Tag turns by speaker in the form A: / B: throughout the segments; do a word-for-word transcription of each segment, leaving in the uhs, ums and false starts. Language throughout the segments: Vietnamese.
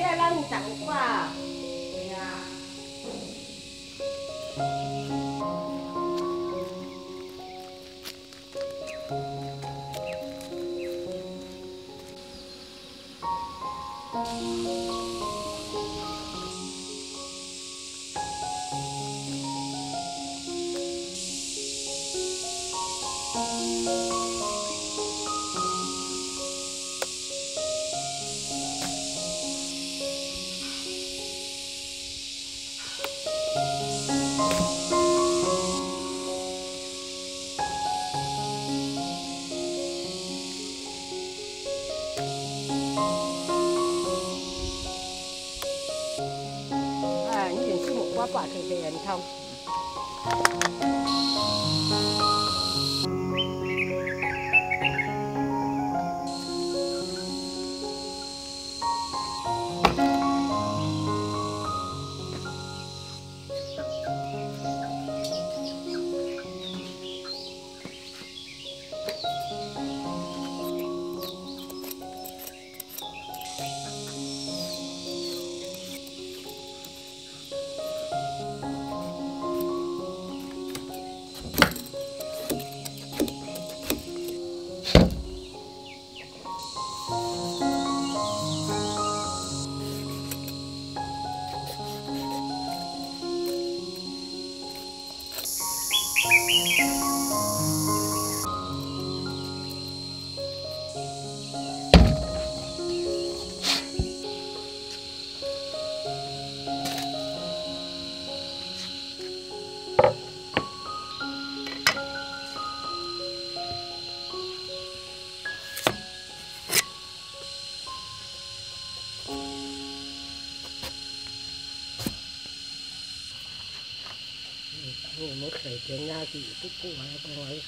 A: 啊，咱十五啊。对啊。quả thực hiện không? Một khởi tiếng nga thì tức cụ hay không nói.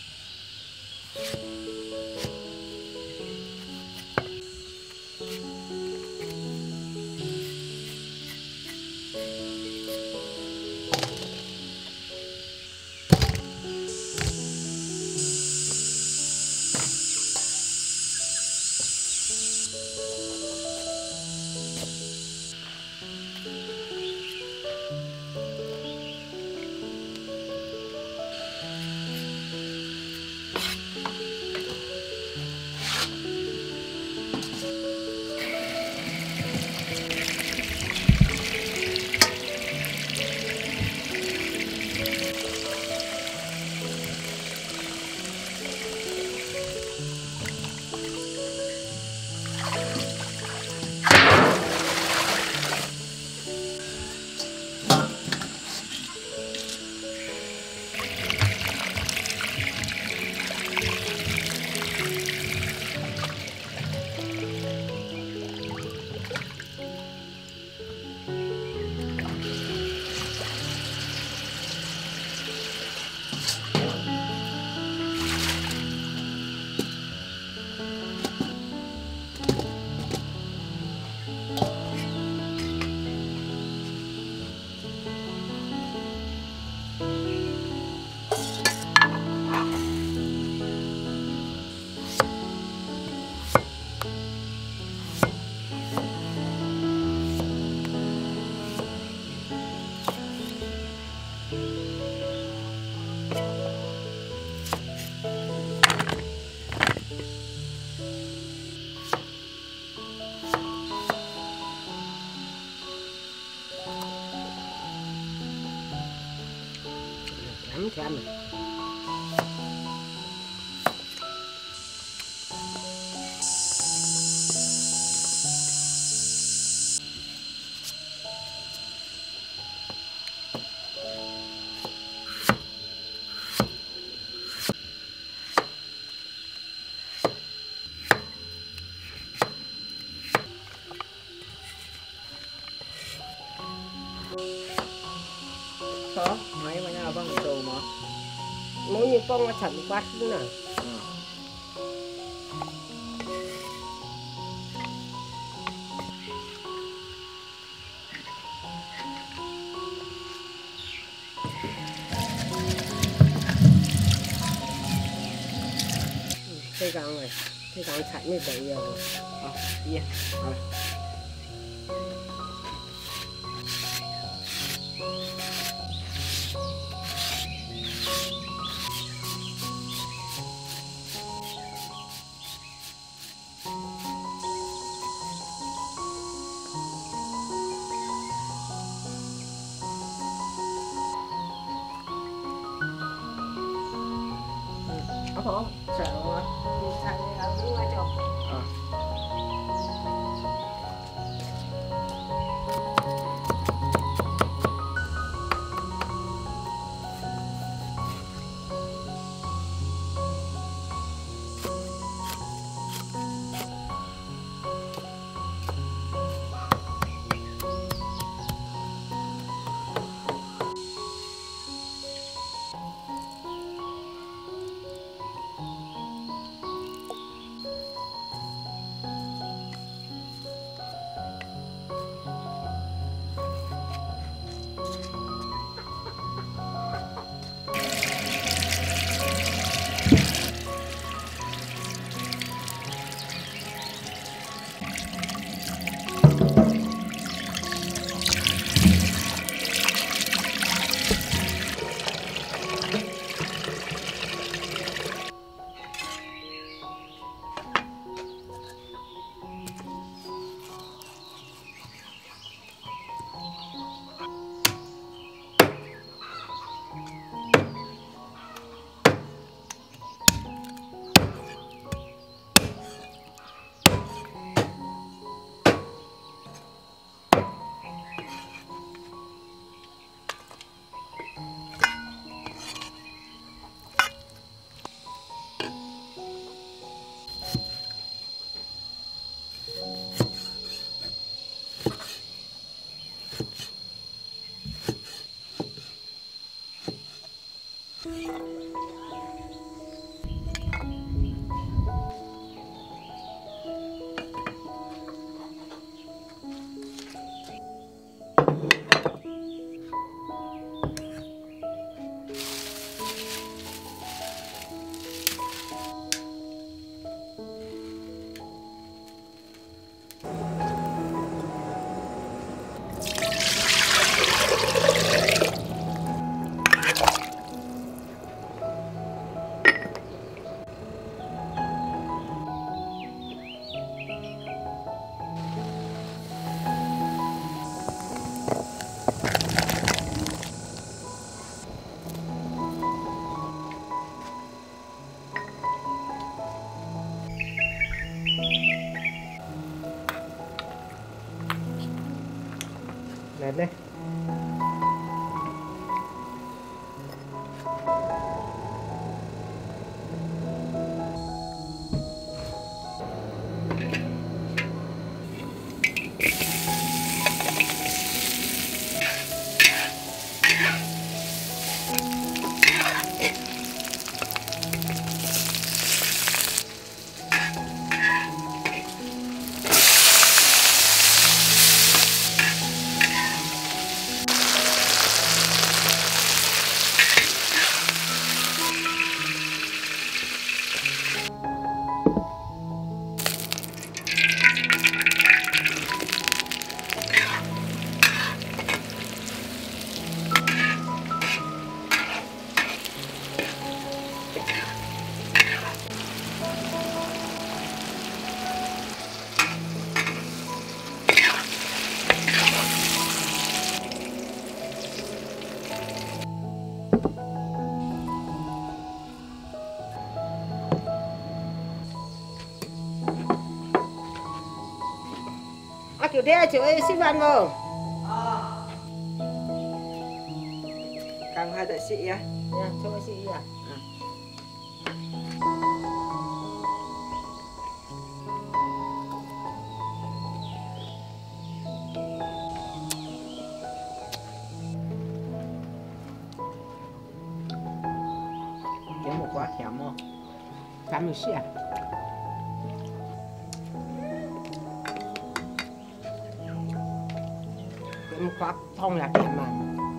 A: Lắm cho anh.
B: Có, máy mà nhà băng đồ mà.
A: Mỗi những con nó sẵn quát nữa nè. Cái găng này, cái găng sẵn như vậy rồi.
B: Ờ, yeah. Rồi.
A: 好，sợ quá. Đi sang đi ở dưới ngoài cho.
B: Ờ.
A: Đẹp đi. À, kiểu thế chị ơi xin ăn vào.
B: Càng hai đại sĩ á.
A: Nha, cho chị à.
B: Kiếm một quả thèm không?
A: Cảm ơn chị ạ. Một quả thông là kèm mà.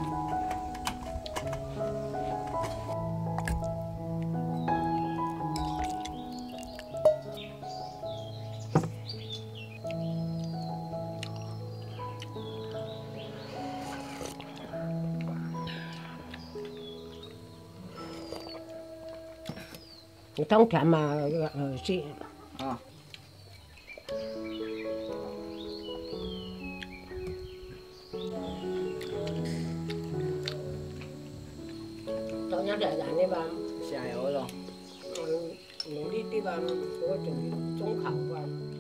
A: Thông kèm mà chị.
B: Ờ.
A: Cho nhá để dàn đi bà.
B: Xài ổi luôn.
A: 农历的啊，我种种考啊。